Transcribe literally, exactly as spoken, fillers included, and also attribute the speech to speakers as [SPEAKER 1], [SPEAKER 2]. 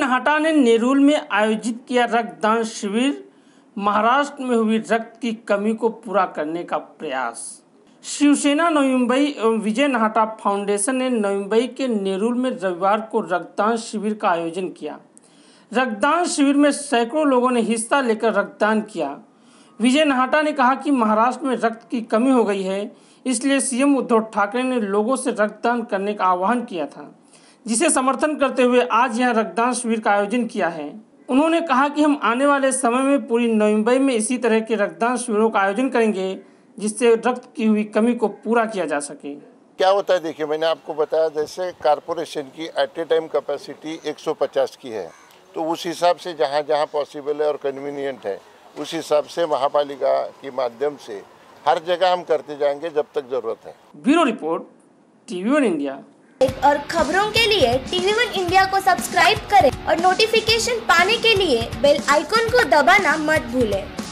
[SPEAKER 1] नहाटा ने नेरुल में आयोजित किया रक्तदान शिविर, महाराष्ट्र में हुई रक्त की कमी को पूरा करने का प्रयास। शिवसेना नवी मुंबई एवं विजय नहाटा फाउंडेशन ने नवी मुंबई के नेरुल में रविवार को रक्तदान शिविर का आयोजन किया। रक्तदान शिविर में सैकड़ों लोगों ने हिस्सा लेकर रक्तदान किया। विजय नहाटा ने कहा कि महाराष्ट्र में रक्त की कमी हो गई है, इसलिए सीएम उद्धव ठाकरे ने लोगों से रक्तदान करने का आह्वान किया था, जिसे समर्थन करते हुए आज यह रक्तदान शिविर का आयोजन किया है। उन्होंने कहा कि हम आने वाले समय में पूरी नवी मुंबई में इसी तरह के रक्तदान शिविरों का आयोजन करेंगे, जिससे रक्त की हुई कमी को पूरा किया जा सके।
[SPEAKER 2] क्या होता है, देखिए मैंने आपको बताया जैसे कारपोरेशन की एट ए टाइम कैपेसिटी एक सौ पचास की है, तो उस हिसाब से जहाँ जहाँ पॉसिबल है और कन्वीनियंट है उस हिसाब से महापालिका के माध्यम से हर जगह हम करते जाएंगे जब तक जरूरत है।
[SPEAKER 1] Bureau report, TV one India.
[SPEAKER 3] और खबरों के लिए टीवी वन इंडिया को सब्सक्राइब करें और नोटिफिकेशन पाने के लिए बेल आइकॉन को दबाना मत भूलें।